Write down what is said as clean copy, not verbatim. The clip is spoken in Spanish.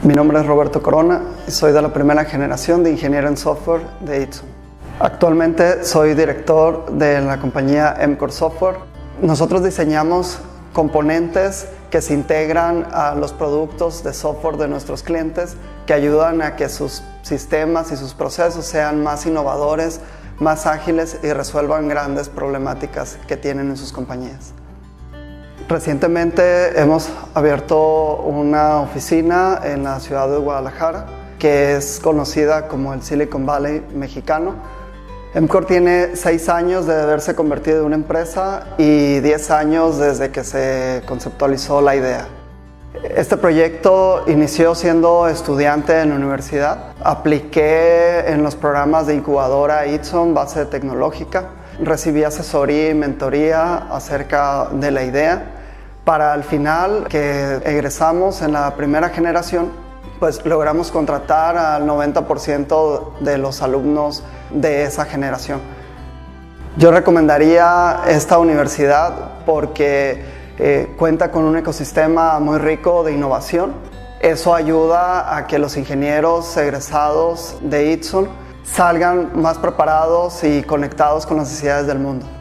Mi nombre es Roberto Corona y soy de la primera generación de ingeniero en software de Itsun. Actualmente soy director de la compañía MCore Software. Nosotros diseñamos componentes que se integran a los productos de software de nuestros clientes, que ayudan a que sus sistemas y sus procesos sean más innovadores, más ágiles y resuelvan grandes problemáticas que tienen en sus compañías. Recientemente hemos abierto una oficina en la ciudad de Guadalajara, que es conocida como el Silicon Valley mexicano. MCore tiene 6 años de haberse convertido en una empresa y 10 años desde que se conceptualizó la idea. Este proyecto inició siendo estudiante en la universidad. Apliqué en los programas de incubadora Itsun, base tecnológica. Recibí asesoría y mentoría acerca de la idea. Para al final, que egresamos en la primera generación, pues logramos contratar al 90% de los alumnos de esa generación. Yo recomendaría esta universidad porque cuenta con un ecosistema muy rico de innovación. Eso ayuda a que los ingenieros egresados de Itsun salgan más preparados y conectados con las necesidades del mundo.